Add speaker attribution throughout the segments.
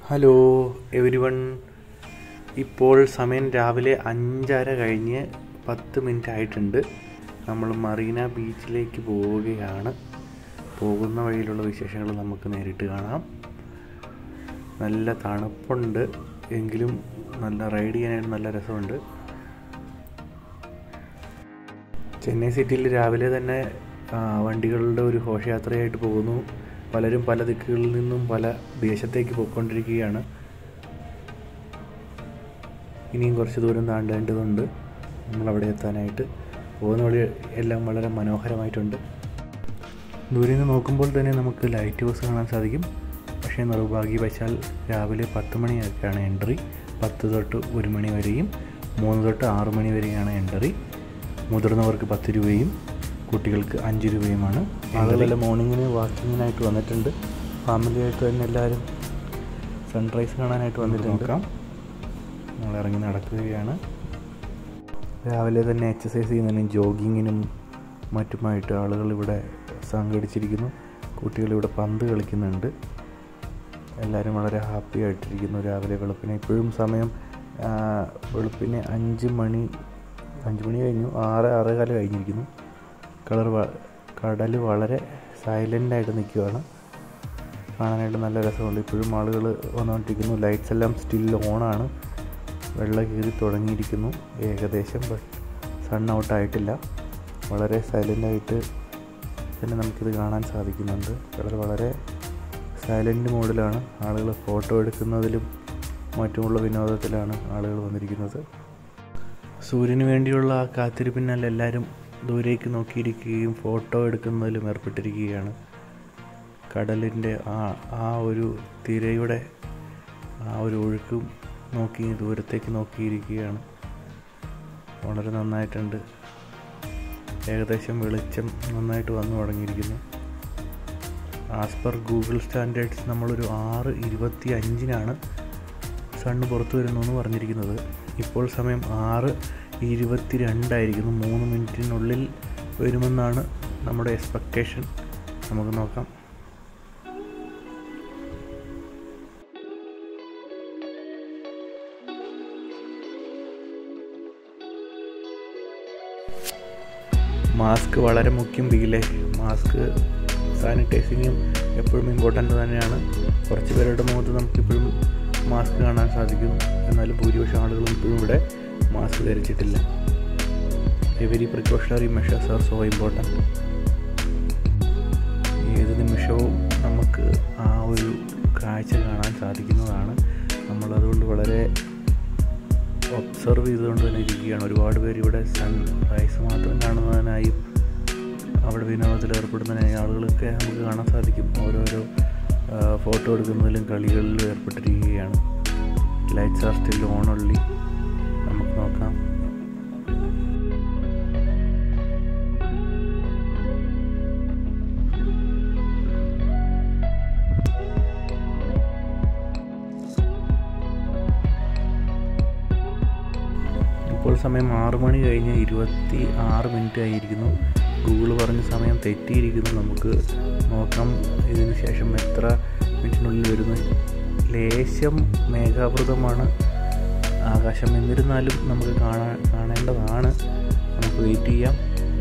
Speaker 1: Hello every one. ഇപ്പോൾ സമയം രാവിലെ 5:30 കഴിഞ്ഞ് 10 മിനിറ്റ് ആയിട്ടുണ്ട്. നമ്മൾ മറീന ബീച്ചിലേക്ക് പോവുകയാണ്. പോകുന്ന വഴിയിലുള്ള വിശേഷങ്ങൾ നമുക്ക് നേരിട്ട് കാണാം. നല്ല തണുപ്പുണ്ട്, എങ്കിലും നല്ല റൈഡ് ചെയ്യാനായിട്ട് നല്ല രസമുണ്ട്. ചെന്നൈ സിറ്റിയിൽ രാവിലെ തന്നെ വണ്ടികളുടെ ഒരു ഘോഷയാത്രയായിട്ട് പോകുന്നു. പലരും പല ദിക്കുകളിൽ നിന്നും പല ദേശത്തേക്ക് പോയിക്കൊണ്ടിരിക്കുകയാണ്. ഇനിയും കുറച്ച് ദൂരം താണ്ടേണ്ടതുണ്ട് നമ്മളവിടെ എത്താനായിട്ട്. പോകുന്ന വഴി എല്ലാം വളരെ മനോഹരമായിട്ടുണ്ട്. ദൂരെ നിന്ന് നോക്കുമ്പോൾ തന്നെ നമുക്ക് ലൈറ്റ് ഹൗസ് കാണാൻ സാധിക്കും. പക്ഷേ നിർഭാഗ്യവശാൽ രാവിലെ 10 മണിയൊക്കെയാണ് എൻട്രി. 10 തൊട്ട് 1 മണി വരെയും 3 തൊട്ട് 6 മണി വരെയാണ് എൻട്രി. മുതിർന്നവർക്ക് 10 രൂപയും കുട്ടികൾക്ക് 5 രൂപയുമാണ്. ആളുകളെല്ലാം മോർണിംഗിന് വാക്കിങ്ങിനായിട്ട് വന്നിട്ടുണ്ട്. ഫാമിലിയായിട്ട് തന്നെ എല്ലാവരും സൺറൈസ് കാണാനായിട്ട് വന്നിട്ടുണ്ട്. നമ്മൾ ഇറങ്ങി നടക്കുകയാണ്. രാവിലെ തന്നെ എക്സസൈസ് ചെയ്യുന്നതിനും ജോഗിങ്ങിനും മറ്റുമായിട്ട് ആളുകൾ ഇവിടെ സംഘടിച്ചിരിക്കുന്നു. കുട്ടികളിവിടെ പന്ത് കളിക്കുന്നുണ്ട്. എല്ലാവരും വളരെ ഹാപ്പി ആയിട്ടിരിക്കുന്നു. രാവിലെ വെളുപ്പിനെ ഇപ്പോഴും സമയം വെളുപ്പിനെ 5 മണി കഴിഞ്ഞു. 6:15 കഴിഞ്ഞിരിക്കുന്നു. കടൽ വളരെ സൈലൻ്റായിട്ട് നിൽക്കുകയാണ്. കാണാനായിട്ട് നല്ല രസമുണ്ട്. ഇപ്പോഴും ആളുകൾ വന്നുകൊണ്ടിരിക്കുന്നു. ലൈറ്റ്സ് എല്ലാം സ്റ്റിൽ ഓണാണ്. വെള്ളം കയറി തുടങ്ങിയിരിക്കുന്നു ഏകദേശം. ബട്ട് സൺ ഔട്ടായിട്ടില്ല. വളരെ സൈലൻ്റായിട്ട് തന്നെ നമുക്കിത് കാണാൻ സാധിക്കുന്നുണ്ട്. കടൽ വളരെ സൈലൻ്റ് മോഡിലാണ്. ആളുകൾ ഫോട്ടോ എടുക്കുന്നതിലും മറ്റുമുള്ള വിനോദത്തിലാണ് ആളുകൾ വന്നിരിക്കുന്നത്. സൂര്യന് വേണ്ടിയുള്ള ആ കാത്തിരിപ്പിനാൽ എല്ലാവരും ദൂരേക്ക് നോക്കിയിരിക്കുകയും ഫോട്ടോ എടുക്കുന്നതിലും ഏർപ്പെട്ടിരിക്കുകയാണ്. കടലിൻ്റെ ആ ഒരു തിരയുടെ ആ ഒരു ഒഴുക്കും നോക്കി ദൂരത്തേക്ക് നോക്കിയിരിക്കുകയാണ്. വളരെ നന്നായിട്ടുണ്ട്. ഏകദേശം വെളിച്ചം നന്നായിട്ട് വന്നു തുടങ്ങിയിരിക്കുന്നു. ആസ് പെർ ഗൂഗിൾ സ്റ്റാൻഡേർഡ്സ് നമ്മളൊരു 6:25 സണ്ണ് പുറത്തു വരുന്നു എന്ന് പറഞ്ഞിരിക്കുന്നത്. ഇപ്പോൾ സമയം 6:22 ആയിരിക്കുന്നു. 3 മിനിറ്റിനുള്ളിൽ വരുമെന്നാണ് നമ്മുടെ എക്സ്പെക്റ്റേഷൻ. നമുക്ക് നോക്കാം. മാസ്ക് വളരെ മുഖ്യം. ബിയിലെ മാസ്ക് സാനിറ്റൈസിങ്ങും എപ്പോഴും ഇമ്പോർട്ടൻ്റ് തന്നെയാണ്. കുറച്ച് പേരുടെ മുഖത്ത് നമുക്കിപ്പോഴും മാസ്ക് കാണാൻ സാധിക്കും. എന്നാലും ഭൂരിപക്ഷം ആളുകളും ഇപ്പോഴും ഇവിടെ മാസ്ക് ധരിച്ചിട്ടില്ല. Every precautionary measures are so important. ഏത് നിമിഷവും നമുക്ക് ആ ഒരു കാഴ്ച കാണാൻ സാധിക്കുന്നതാണ്. നമ്മളതുകൊണ്ട് വളരെ ഒബ്സർവ് ചെയ്തുകൊണ്ട് തന്നെ ഇരിക്കുകയാണ്. ഒരുപാട് പേര് ഇവിടെ സൺറൈസ് മാത്രം കാണുന്നതിനായും അവിടെ വിനോദത്തിൽ ഏർപ്പെടുന്നതിനായി ആളുകളൊക്കെ നമുക്ക് കാണാൻ സാധിക്കും. ഓരോരോ ഫോട്ടോ എടുക്കുന്നതിലും കളികളിലും ഏർപ്പെട്ടിരിക്കുകയാണ്. Lights are still on only. നമുക്ക് നോക്കാം. ഇപ്പോൾ സമയം 6 മണി കഴിഞ്ഞ് 26 മിനിറ്റ് ആയിരിക്കുന്നു. ഗൂഗിൾ പറഞ്ഞ സമയം തെറ്റിയിരിക്കുന്നു. നമുക്ക് നോക്കാം ഇതിന് ശേഷം എത്ര മിനിറ്റിനുള്ളിൽ വരുന്നു. ലേശം മേഘാവൃതമാണ് ആകാശം. എന്നിരുന്നാലും നമുക്ക് കാണേണ്ടതാണ്. നമുക്ക് വെയിറ്റ് ചെയ്യാം.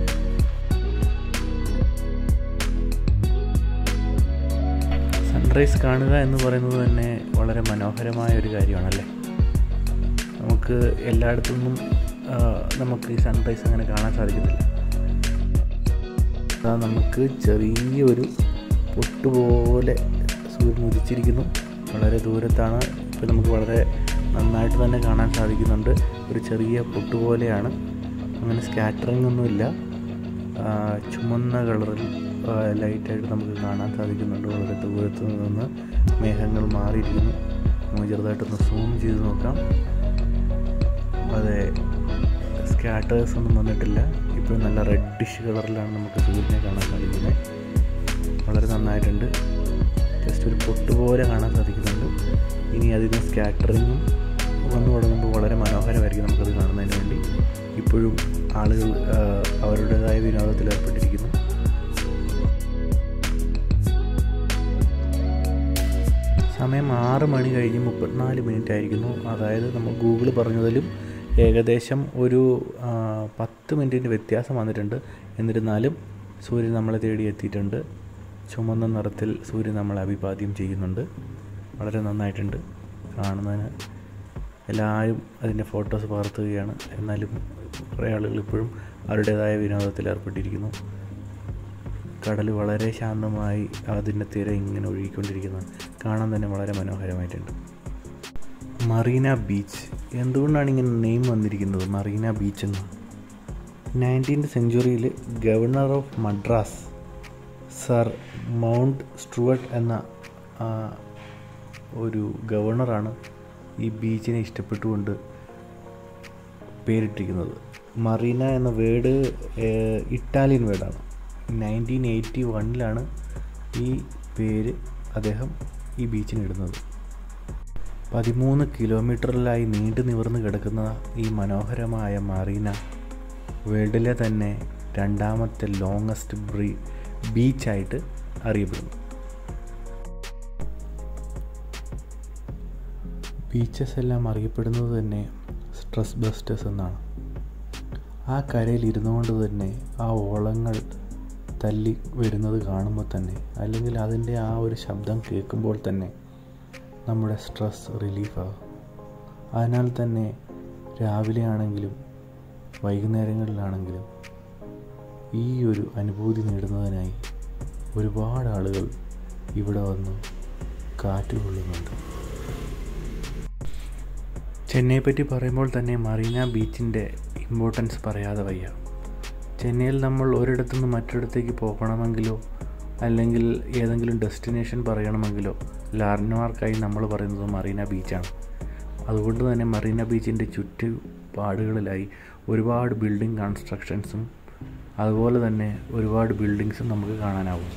Speaker 1: സൺറൈസ് കാണുക എന്ന് പറയുന്നത് തന്നെ വളരെ മനോഹരമായ ഒരു കാര്യമാണല്ലേ. നമുക്ക് എല്ലായിടത്തുനിന്നും നമുക്ക് ഈ സൺറൈസ് അങ്ങനെ കാണാൻ സാധിക്കത്തില്ല. നമുക്ക് ചെറിയൊരു പൊട്ടുപോലെ സൂര്യൻ ഉദിച്ചിരിക്കുന്നു. വളരെ ദൂരത്താണ്. ഇപ്പോൾ നമുക്ക് വളരെ നന്നായിട്ട് തന്നെ കാണാൻ സാധിക്കുന്നുണ്ട്. ഒരു ചെറിയ പൊട്ടുപോലെയാണ്. അങ്ങനെ സ്കാറ്ററിങ് ഒന്നുമില്ല. ചുമന്ന കളറിൽ ലൈറ്റായിട്ട് നമുക്ക് കാണാൻ സാധിക്കുന്നുണ്ട്. വളരെ ദൂരത്ത് നിന്ന് മേഘങ്ങൾ മാറിയിരിക്കുന്നു. നമുക്ക് ചെറുതായിട്ടൊന്ന് സൂം ചെയ്ത് നോക്കാം. അതെ, സ്കാറ്റേഴ്സ് ഒന്നും വന്നിട്ടില്ല. ഇപ്പോൾ നല്ല റെഡിഷ് കളറിലാണ് നമുക്ക് സൂര്യനെ കാണാൻ സാധിക്കുന്നത്. വളരെ നന്നായിട്ടുണ്ട്. ജസ്റ്റ് ഒരു പൊട്ടുപോലെ കാണാൻ സാധിക്കുന്നുണ്ട്. ഇനി അതിന് സ്കാറ്ററിങ്ങും വന്നു തുടങ്ങുമ്പോൾ വളരെ മനോഹരമായിരിക്കും നമുക്കത് കാണുന്നതിന് വേണ്ടി. ഇപ്പോഴും ആളുകൾ അവരുടേതായ വിനോദത്തിൽ ഏർപ്പെട്ടിരിക്കുന്നു. സമയം 6 മണി കഴിഞ്ഞ് 34 മിനിറ്റ് ആയിരിക്കുന്നു. അതായത് നമ്മൾ ഗൂഗിൾ പറഞ്ഞതിലും ഏകദേശം ഒരു 10 മിനിറ്റിൻ്റെ വ്യത്യാസം വന്നിട്ടുണ്ട്. എന്നിരുന്നാലും സൂര്യൻ നമ്മളെ തേടി എത്തിയിട്ടുണ്ട്. ചുമന്ന നിറത്തിൽ സൂര്യൻ നമ്മളെ അഭിവാദ്യം ചെയ്യുന്നുണ്ട്. വളരെ നന്നായിട്ടുണ്ട് കാണുന്നതിന്. എല്ലാവരും അതിൻ്റെ ഫോട്ടോസ് പകർത്തുകയാണ്. എന്നാലും കുറേ ആളുകൾ ഇപ്പോഴും അവരുടേതായ വിനോദത്തിൽ ഏർപ്പെട്ടിരിക്കുന്നു. കടൽ വളരെ ശാന്തമായി അതിൻ്റെ തിര ഇങ്ങനെ ഒഴുകിക്കൊണ്ടിരിക്കുന്നത് കാണാൻ തന്നെ വളരെ മനോഹരമായിട്ടുണ്ട്. മറീന ബീച്ച്. എന്തുകൊണ്ടാണ് ഇങ്ങനെ നെയിം വന്നിരിക്കുന്നത് മറീന ബീച്ച് എന്ന്? 19th സെഞ്ച്വറിയിൽ governor of Madras Sir Mount Stuart എന്ന ഒരു ഗവർണറാണ് ഈ ബീച്ചിനെ ഇഷ്ടപ്പെട്ടുകൊണ്ട് പേരിട്ടിരിക്കുന്നത്. മറീന എന്ന വേർഡ് ഇറ്റാലിയൻ വേർഡാണ്. 1981 ഈ പേര് അദ്ദേഹം ഈ ബീച്ചിന് ഇടുന്നത്. 13 കിലോമീറ്ററിലായി നീണ്ടു നിവർന്ന് കിടക്കുന്ന ഈ മനോഹരമായ മറീന വേൾഡിലെ തന്നെ 2ാമത്തെ ലോങ്ങസ്റ്റ് ബീച്ചായിട്ട് അറിയപ്പെടുന്നു. ബീച്ചസ് എല്ലാം അറിയപ്പെടുന്നത് തന്നെ സ്ട്രെസ് ബസ്റ്റേഴ്സ് എന്നാണ്. ആ കരയിൽ ഇരുന്നു കൊണ്ട് തന്നെ ആ ഓളങ്ങൾ തല്ലി വരുന്നത് കാണുമ്പോൾ തന്നെ, അല്ലെങ്കിൽ അതിൻ്റെ ആ ഒരു ശബ്ദം കേൾക്കുമ്പോൾ തന്നെ നമ്മുടെ സ്ട്രെസ് റിലീഫാകും. അതിനാൽ തന്നെ രാവിലെ ആണെങ്കിലും വൈകുന്നേരങ്ങളിലാണെങ്കിലും ഈ ഒരു അനുഭൂതി നേടുന്നതിനായി ഒരുപാട് ആളുകൾ ഇവിടെ വന്ന് കാറ്റുകൊള്ളുന്നുണ്ട്. ചെന്നൈയെ പറ്റി പറയുമ്പോൾ തന്നെ മറീന ബീച്ചിൻ്റെ ഇമ്പോർട്ടൻസ് പറയാതെ വയ്യ. ചെന്നൈയിൽ നമ്മൾ ഒരിടത്തു നിന്ന് മറ്റൊരിടത്തേക്ക് പോകണമെങ്കിലോ അല്ലെങ്കിൽ ഏതെങ്കിലും ഡെസ്റ്റിനേഷൻ പറയണമെങ്കിലോ ലാൻഡ്മാർക്കായി നമ്മൾ പറയുന്നത് മറീന ബീച്ചാണ്. അതുകൊണ്ട് തന്നെ മറീന ബീച്ചിൻ്റെ ചുറ്റുപാടുകളിലായി ഒരുപാട് ബിൽഡിംഗ് കൺസ്ട്രക്ഷൻസും അതുപോലെ തന്നെ ഒരുപാട് ബിൽഡിങ്സും നമുക്ക് കാണാനാവും.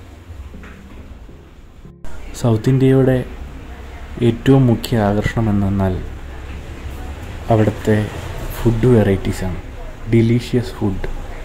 Speaker 1: സൗത്ത് ഇന്ത്യയുടെ ഏറ്റവും മുഖ്യ ആകർഷണം എന്നാൽ അവിടുത്തെ ഫുഡ് വെറൈറ്റീസാണ്. Delicious food.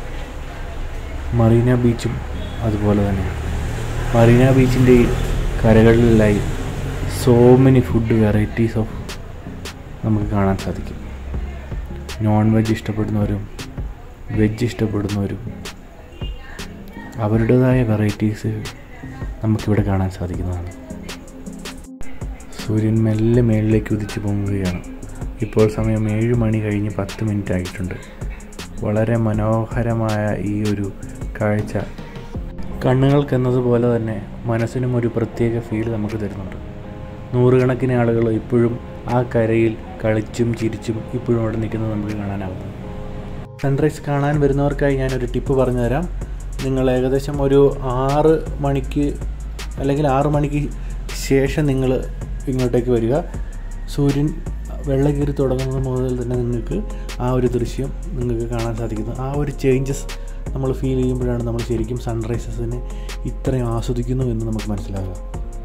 Speaker 1: മറീന ബീച്ചും അതുപോലെ തന്നെ. മറീന ബീച്ചിൻ്റെ കരകളിലായി so many food varieties of നമുക്ക് കാണാൻ സാധിക്കും. നോൺ വെജ് ഇഷ്ടപ്പെടുന്നവരും വെജ് ഇഷ്ടപ്പെടുന്നവരും അവരുടേതായ വെറൈറ്റീസ് നമുക്കിവിടെ കാണാൻ സാധിക്കുന്നതാണ്. സൂര്യൻ മെല്ലെ മേളിലേക്ക് ഉദിച്ചു പൊങ്ങുകയാണ്. ഇപ്പോൾ സമയം 7 മണി കഴിഞ്ഞ് 10 മിനിറ്റ് ആയിട്ടുണ്ട്. വളരെ മനോഹരമായ ഈ ഒരു കാഴ്ച കണ്ണുകൾക്കെന്നതുപോലെ തന്നെ മനസ്സിനും ഒരു പ്രത്യേക ഫീൽ നമുക്ക് തരുന്നുണ്ട്. നൂറുകണക്കിന് ആളുകൾ ഇപ്പോഴും ആ കരയിൽ കളിച്ചും ചിരിച്ചും ഇപ്പോഴും അവിടെ നിൽക്കുന്നത് നമുക്ക് കാണാനാകുന്നു. സൺറൈസ് കാണാൻ വരുന്നവർക്കായി ഞാനൊരു ടിപ്പ് പറഞ്ഞു തരാം. നിങ്ങൾ ഏകദേശം ഒരു 6 മണിക്ക് അല്ലെങ്കിൽ 6 മണിക്ക് ശേഷം നിങ്ങൾ ഇങ്ങോട്ടേക്ക് വരിക. സൂര്യൻ വെള്ളക്കീറി തുടങ്ങുന്നത് മുതൽ തന്നെ നിങ്ങൾക്ക് ആ ഒരു ദൃശ്യം നിങ്ങൾക്ക് കാണാൻ സാധിക്കുന്നു. ആ ഒരു ചേഞ്ചസ് നമ്മൾ ഫീൽ ചെയ്യുമ്പോഴാണ് നമ്മൾ ശരിക്കും സൺറൈസസിനെ ഇത്രയും ആസ്വദിക്കുന്നു എന്ന് നമുക്ക് മനസ്സിലാകുക.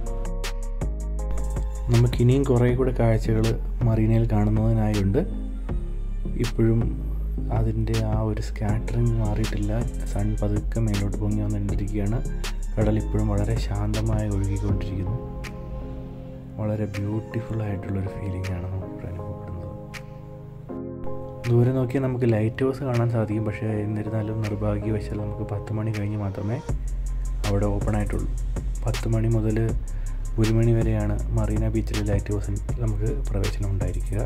Speaker 1: നമുക്കിനിയും കുറേ കൂടെ കാഴ്ചകൾ മറീനയിൽ കാണുന്നതിനായുണ്ട്. ഇപ്പോഴും അതിൻ്റെ ആ ഒരു സ്കാറ്ററിങ് മാറിയിട്ടില്ല. സൺ പതുക്കെ മേലോട്ട് പൊങ്ങി വന്നിരിക്കുകയാണ്. കടൽ ഇപ്പോഴും വളരെ ശാന്തമായി ഒഴുകിക്കൊണ്ടിരിക്കുന്നു. വളരെ ബ്യൂട്ടിഫുള്ളായിട്ടുള്ളൊരു ഫീലിംഗാണ് നമുക്ക് അനുഭവപ്പെടുന്നത്. ദൂരെ നോക്കിയാൽ നമുക്ക് ലൈറ്റ് ഹൗസ് കാണാൻ സാധിക്കും. പക്ഷേ എന്നിരുന്നാലും നിർഭാഗ്യവശാൽ നമുക്ക് 10 മണി കഴിഞ്ഞ് മാത്രമേ അവിടെ ഓപ്പൺ ആയിട്ടുള്ളൂ. 10 മണി മുതൽ 1 മണി വരെയാണ് മറീന ബീച്ചിലെ ലൈറ്റ് ഹൗസിൽ നമുക്ക് പ്രവേശനം ഉണ്ടായിരിക്കുക.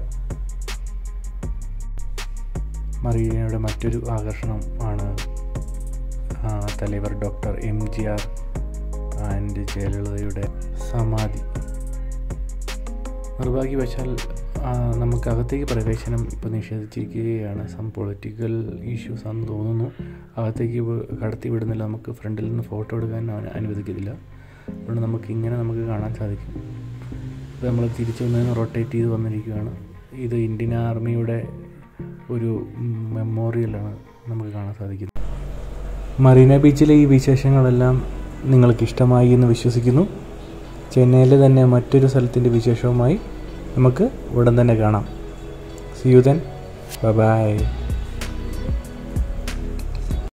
Speaker 1: മറീനയുടെ മറ്റൊരു ആകർഷണം ആണ് തലൈവർ ഡോക്ടർ MGR ആൻഡ് ജയലളിതയുടെ സമാധി. നിർഭാഗ്യവശാൽ നമുക്കകത്തേക്ക് പ്രവേശനം ഇപ്പോൾ നിഷേധിച്ചിരിക്കുകയാണ്. സം പൊളിറ്റിക്കൽ ഇഷ്യൂസ് ആണെന്ന് തോന്നുന്നു. അകത്തേക്ക് കടത്തി വിടുന്നില്ല. നമുക്ക് ഫ്രണ്ടിൽ നിന്ന് ഫോട്ടോ എടുക്കാൻ അനുവദിക്കുന്നില്ല. അതുകൊണ്ട് നമുക്ക് കാണാൻ സാധിക്കും. ഇത് നമ്മൾ തിരിച്ചു വന്നതിന് റൊട്ടേറ്റ് ചെയ്ത് വന്നിരിക്കുകയാണ്. ഇത് ഇന്ത്യൻ ആർമിയുടെ ഒരു മെമ്മോറിയലാണ് നമുക്ക് കാണാൻ സാധിക്കുന്നത്. മറീന ബീച്ചിലെ ഈ വിശേഷങ്ങളെല്ലാം നിങ്ങൾക്ക് ഇഷ്ടമായി എന്ന് വിശ്വസിക്കുന്നു. ചെന്നൈയിലെ തന്നെ മറ്റൊരു സ്ഥലത്തിൻ്റെ വിശേഷവുമായി നമുക്ക് ഉടൻ തന്നെ കാണാം. See you then. Bye bye.